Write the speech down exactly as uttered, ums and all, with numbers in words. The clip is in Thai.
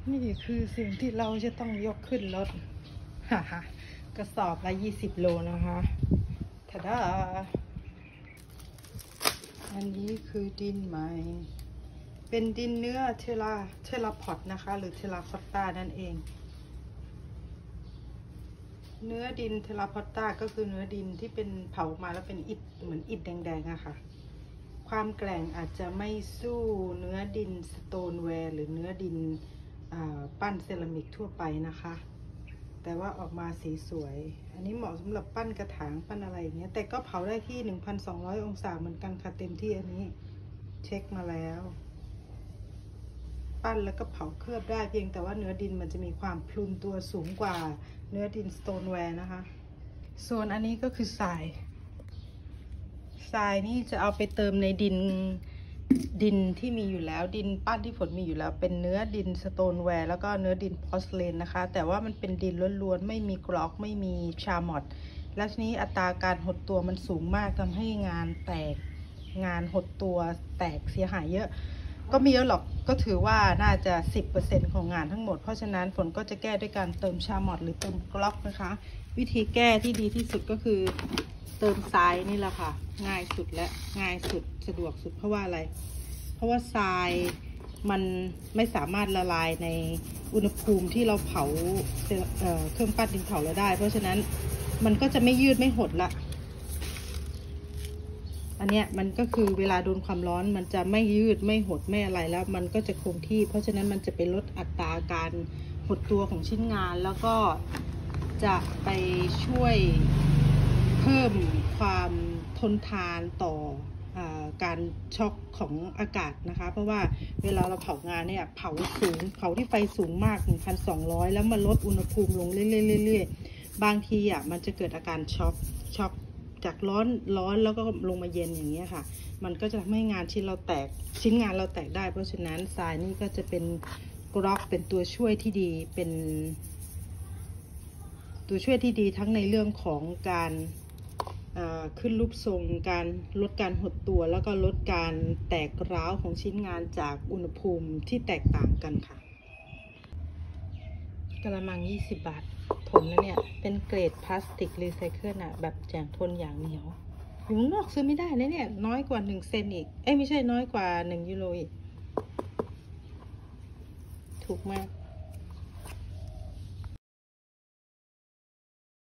นี่คือสิ่งที่เราจะต้องยกขึ้นรถฮ่าฮ่ากระสอบละยี่สิบโลนะคะทะดาอันนี้คือดินใหม่เป็นดินเนื้อเทราเทราพอตนะคะหรือเทราคอตตานั่นเองเนื้อดินเทราคอตตาก็คือเนื้อดินที่เป็นเผามาแล้วเป็นอิฐเหมือนอิฐแดงๆอะค่ะความแกร่งอาจจะไม่สู้เนื้อดินสโตนแวร์หรือเนื้อดินปั้นเซรามิกทั่วไปนะคะแต่ว่าออกมาสีสวยอันนี้เหมาะสำหรับปั้นกระถางปั้นอะไรอย่างเงี้ยแต่ก็เผาได้ที่ หนึ่งพันสองร้อย องศาเหมือนกันค่ะเต็มที่อันนี้เช็คมาแล้วปั้นแล้วก็เผาเคลือบได้เพียงแต่ว่าเนื้อดินมันจะมีความพลุนตัวสูงกว่าเนื้อดินสโตนแวร์นะคะส่วนอันนี้ก็คือทรายทรายนี่จะเอาไปเติมในดินดินที่มีอยู่แล้วดินปั้นที่ฝนมีอยู่แล้วเป็นเนื้อดินสโตนแวร์แล้วก็เนื้อดินพอร์สเลนนะคะแต่ว่ามันเป็นดินล้วนๆไม่มีกรอกไม่มีชาร์มอตและทีนี้อัตราการหดตัวมันสูงมากทำให้งานแตกงานหดตัวแตกเสียหายเยอะก็มีเยอะหรอกก็ถือว่าน่าจะ สิบเปอร์เซ็นต์ ของงานทั้งหมดเพราะฉะนั้นฝนก็จะแก้ด้วยการเติมชาร์มอตหรือเติมกรอกนะคะวิธีแก้ที่ดีที่สุดก็คือเติมทรายนี่แหละค่ะง่ายสุดและง่ายสุดสะดวกสุดเพราะว่าอะไรเพราะว่าทรายมันไม่สามารถละลายในอุณหภูมิที่เราเผา เอ่อ เครื่องปั้นดินเผาแล้วได้เพราะฉะนั้นมันก็จะไม่ยืดไม่หดละอันเนี้ยมันก็คือเวลาโดนความร้อนมันจะไม่ยืดไม่หดไม่อะไรแล้วมันก็จะคงที่เพราะฉะนั้นมันจะไปลดอัตราการหดตัวของชิ้นงานแล้วก็จะไปช่วยเพิ่มความทนทานต่อการช็อกของอากาศนะคะเพราะว่าเวลาเราเผางานเนี่ยเผาสูงเผาที่ไฟสูงมาก หนึ่งพันสองร้อย แล้วมาลดอุณหภูมิลงเรื่อยๆบางทีอ่ะมันจะเกิดอาการช็อกช็อกจากร้อนร้อนแล้วก็ลงมาเย็นอย่างเงี้ยค่ะมันก็จะทำให้งานชิ้นเราแตกชิ้นงานเราแตกได้เพราะฉะนั้นทรายนี่ก็จะเป็นกรอกเป็นตัวช่วยที่ดีเป็นตัวช่วยที่ดีทั้งในเรื่องของการขึ้นรูปทรงการลดการหดตัวแล้วก็ลดการแตกร้าวของชิ้นงานจากอุณหภูมิที่แตกต่างกันค่ะกระมังยี่สิบบาททนนะเนี่ยเป็นเกรดพลาสติกรีไซเคิลอะแบบแจงทนอย่างเหนียวอยู่นอกซื้อไม่ได้นะเนี่ยน้อยกว่าหนึ่งเซนอีกเอ้ยไม่ใช่น้อยกว่าหนึ่งยูโรอีกถูกมาก